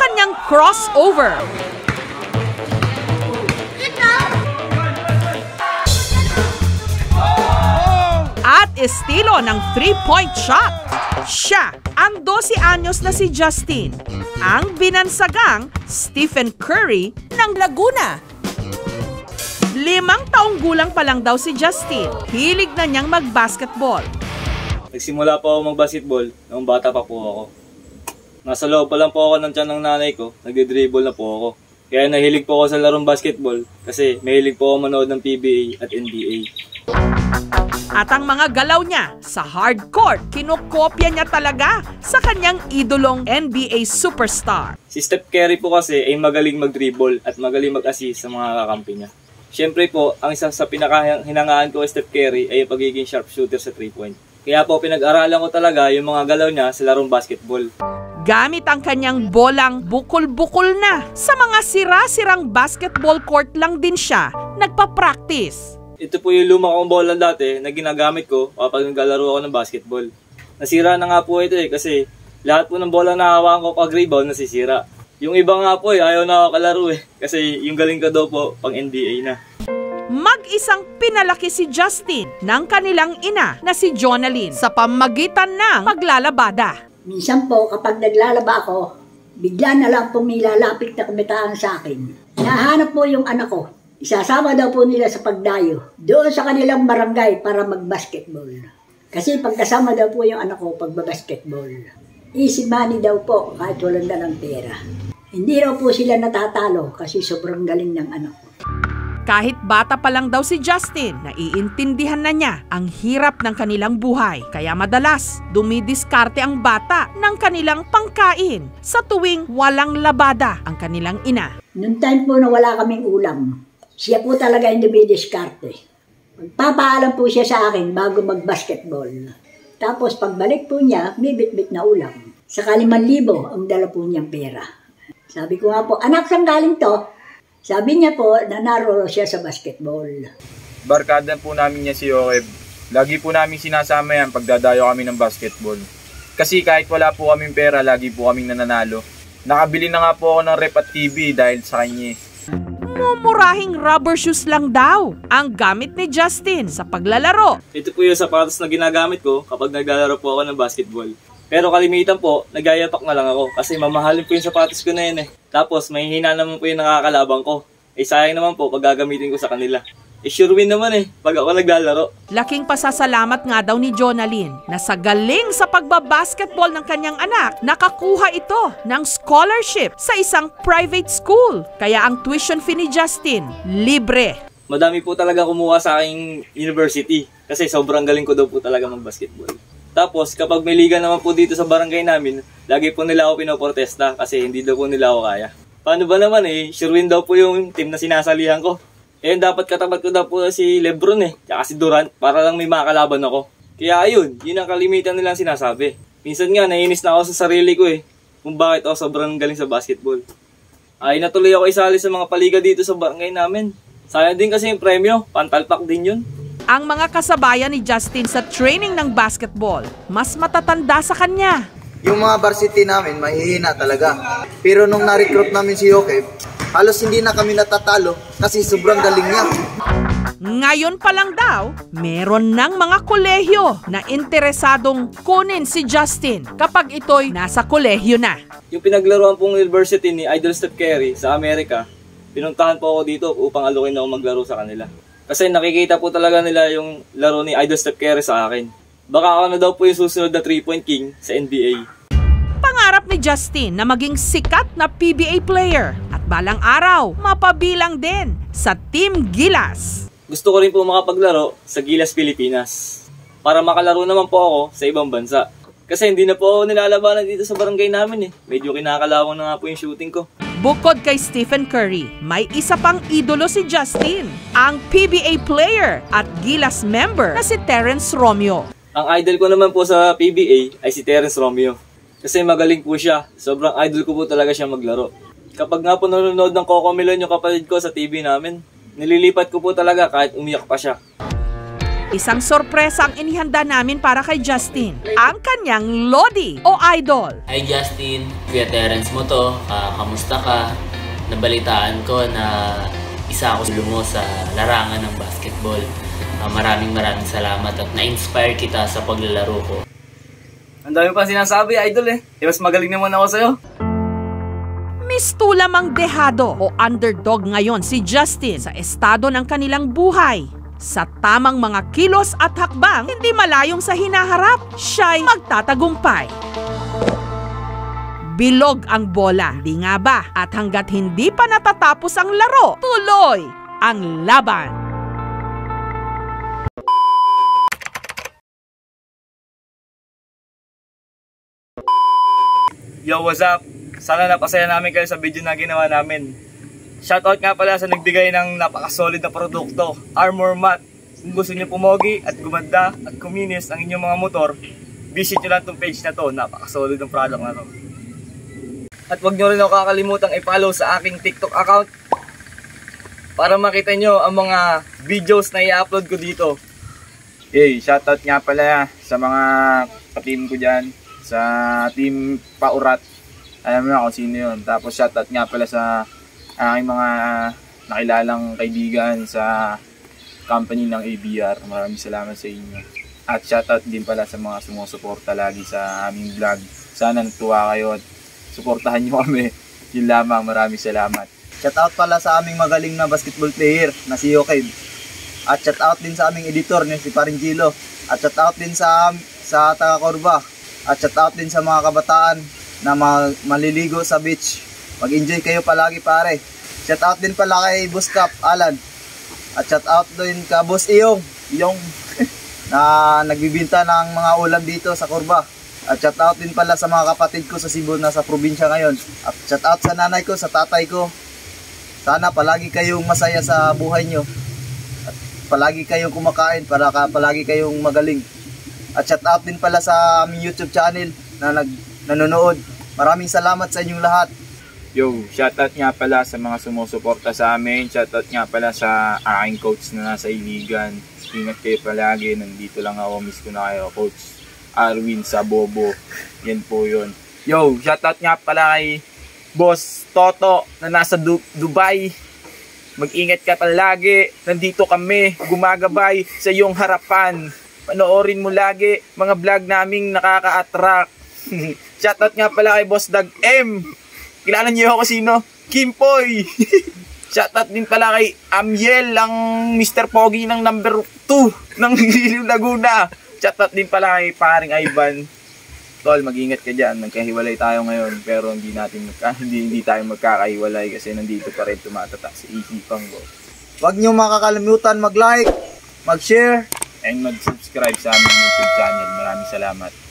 kanyang crossover. At estilo ng 3-point shot. Siya ang 12 anyos na si Justin, ang binansagang Stephen Curry ng Laguna. 5 taong gulang pa lang daw si Justin. Hilig na niyang mag-basketball. Nagsimula po ako mag-basketball noong bata pa po ako. Nasa loob pa lang po ako ng tiyan ng nanay ko, nagdi-dribble na po ako. Kaya nahilig po ako sa larong basketball kasi mahilig po ako manood ng PBA at NBA. At ang mga galaw niya sa hard court, kinokopya niya talaga sa kanyang idolong NBA superstar. Si Steph Curry po kasi ay magaling mag-dribble at magaling mag-assist sa mga kakampi niya. Siyempre po, ang isa sa pinakahinangaan ko kay Steph Curry ay yung pagiging sharpshooter sa 3-point. Kaya po pinag-aralan ko talaga yung mga galaw niya sa larong basketball. Gamit ang kanyang bolang bukol-bukol na. Sa mga sira-sirang basketball court lang din siya nagpa-practice. Ito po yung luma kong bola dati na ginagamit ko kapag naglalaro ako ng basketball. Nasira na nga po ito kasi lahat po ng bola na hawakan ko pag rebound nasisira. Yung iba nga po ayaw na ako kalaro kasi yung galing ko daw po pang NBA na. Mag-isang pinalaki si Justin ng kanilang ina na si Jonalyn sa pamagitan ng paglalabada. Minsan po kapag naglalaba ako, bigla na lang pong nilalapit na kabitaan sa akin. Nahanap po yung anak ko. Isasama daw po nila sa pagdayo doon sa kanilang barangay para mag-basketball. Kasi pagkasama daw po yung anak ko pagbabasketball. Easy money daw po kahit walang dalang pera. Hindi raw po sila natatalo kasi sobrang galing ng anak ko. Kahit bata pa lang daw si Justin, naiintindihan na niya ang hirap ng kanilang buhay. Kaya madalas, dumidiskarte ang bata ng kanilang pangkain sa tuwing walang labada ang kanilang ina. Noong time po na wala kaming ulam, siya po talaga yung dumidiskarte. Magpapaalam po siya sa akin bago mag-basketball. Tapos pagbalik po niya, may bit-bit na ulam. Sa 5,000 ang dala po niyang pera. Sabi ko nga po, anak, saan galing to? Sabi niya po, nanaro siya sa basketball. Barkada po namin niya si Joaquin. Lagi po namin sinasama yan pagdadayo kami ng basketball. Kasi kahit wala po kaming pera, lagi po kaming nananalo. Nakabili na nga po ako ng rep at TV dahil sa kanya. Mumurahing rubber shoes lang daw ang gamit ni Justin sa paglalaro. Ito po yung sapatos na ginagamit ko kapag naglalaro po ako ng basketball. Pero kalimitan po, nagayapak na lang ako kasi mamahalin po yung sapatos ko na yun Tapos mahihina naman po yung nakakalabang ko. Sayang naman po pag gagamitin ko sa kanila. Sure win naman pag ako naglalaro. Laking pasasalamat nga daw ni Jonalyn na sa galing sa pagbabasketball ng kanyang anak, nakakuha ito ng scholarship sa isang private school. Kaya ang tuition fee ni Justin, libre. Madami po talaga kumuha sa aking university kasi sobrang galing ko daw po talaga mag-basketball. Tapos kapag may liga naman po dito sa barangay namin, lagi po nila ako pinoprotesta kasi hindi daw po nila ako kaya. Paano ba naman sure win daw po yung team na sinasalihan ko. Dapat katapat ko daw po si Lebron tsaka si Durant para lang may makalaban ako. Kaya ayun, yun ang kalimitan nilang sinasabi. Minsan nga naiinis na ako sa sarili ko kung bakit ako sobrang galing sa basketball. Ay natuloy ako isali sa mga paliga dito sa barangay namin. Sayang din kasi yung premyo, pantalpak din yun. Ang mga kasabayan ni Justin sa training ng basketball, mas matatanda sa kanya. Yung mga varsity namin, mahihina talaga. Pero nung na-recruit namin si Joaquin, halos hindi na kami natatalo kasi sobrang galing niya. Ngayon pa lang daw, meron ng mga kolehiyo na interesadong kunin si Justin kapag ito'y nasa kolehiyo na. Yung pinaglaruan pong university ni Idol Steph Curry sa Amerika, pinuntahan po ako dito upang alukin ako maglaro sa kanila. Kasi nakikita po talaga nila yung laro ni Idol Steph Curry sa akin. Baka ako na daw po yung susunod na 3-point king sa NBA. Pangarap ni Justin na maging sikat na PBA player at balang araw mapabilang din sa Team Gilas. Gusto ko rin po makapaglaro sa Gilas Pilipinas para makalaro naman po ako sa ibang bansa. Kasi hindi na po ako nilalabanan dito sa barangay namin Medyo kinakalawang na nga po yung shooting ko. Bukod kay Stephen Curry, may isa pang idolo si Justin, ang PBA player at Gilas member na si Terrence Romeo. Ang idol ko naman po sa PBA ay si Terrence Romeo. Kasi magaling po siya. Sobrang idol ko po talaga siya maglaro. Kapag nga po nanonood ng Cocomelon yung kapatid ko sa TV namin, nililipat ko po talaga kahit umiyak pa siya. Isang sorpresa ang inihanda namin para kay Justin, ang kanyang Lodi o idol. Hi Justin, Kuya Terence mo to, kamusta ka? Nabalitaan ko na isa ako mo sa larangan ng basketball. Maraming salamat at na-inspire kita sa paglalaro ko. Ang dami pa sinasabi, idol eh. Mas magaling naman ako sa'yo. Mistulam ang dehado o underdog ngayon si Justin sa estado ng kanilang buhay. Sa tamang mga kilos at hakbang, hindi malayong sa hinaharap, siya'y magtatagumpay. Bilog ang bola, di nga ba? At hanggat hindi pa natatapos ang laro, tuloy ang laban. Yo, what's up? Sana napasaya namin kayo sa video na ginawa namin. Shoutout nga pala sa nagbigay ng napakasolid na produkto, Armor Mat. Kung gusto niyo pumogi at gumanda at kuminis ang inyong mga motor, visit nyo lang itong page na to. Napakasolid ng product na to. At huwag nyo rin ako kakalimutang i-follow sa aking TikTok account para makita nyo ang mga videos na i-upload ko dito. Hey, shoutout nga pala sa mga ka-team ko dyan, sa team Paurat. Alam mo na kung sino yun. Tapos shoutout nga pala sa aking mga nakilalang kaibigan sa company ng ABR. Maraming salamat sa inyo. At shoutout din pala sa mga sumusuporta lagi sa aming vlog. Sana natuwa kayo at suportahan nyo kami. Yun lamang, maraming salamat. Shoutout pala sa aming magaling na basketball player na si Yokev. At shoutout din sa aming editor na si Paringilo. At shoutout din sa taga Corba. At shoutout din sa mga kabataan na maliligo sa beach. Mag-enjoy kayo palagi pare. Shoutout din pala kay Boss Cap Alan. At shoutout din ka Boss Iyong na nagbibinta ng mga ulam dito sa Corba. At shoutout din pala sa mga kapatid ko sa Cebu na sa probinsya ngayon. At shoutout sa nanay ko, sa tatay ko. Sana palagi kayong masaya sa buhay nyo. At palagi kayong kumakain para palagi kayong magaling. At shoutout din pala sa aming YouTube channel na nanonood. Maraming salamat sa inyong lahat. Yo, shoutout nga pala sa mga sumusuporta sa amin. Shoutout nga pala sa aking coach na nasa Iligan. Ingat kayo palagi. Nandito lang ako. Miss ko na kayo, Coach Arwin Sabobo. Yan po yun. Yo, shoutout nga pala kay Boss Toto na nasa Dubai. Mag-ingat ka palagi. Nandito kami. Gumagabay sa iyong harapan. Panoorin mo lagi mga vlog naming nakaka-attract. Shoutout nga pala kay Boss Dag M. Kilala niyo ako sino? Kimpoy. Shoutout din pala kay Amiel, ang Mr. Pogi ng number 2 ng Iliw Laguna. Shoutout din pala kay paring Ivan. Tol, mag-ingat ka dyan. Nagkahiwalay tayo ngayon pero hindi tayo magkakahiwalay kasi nandito pa rin tumatatak sa isipan ko. Huwag niyo makakalimutan mag-like, mag-share, and mag-subscribe sa aming YouTube channel. Maraming salamat.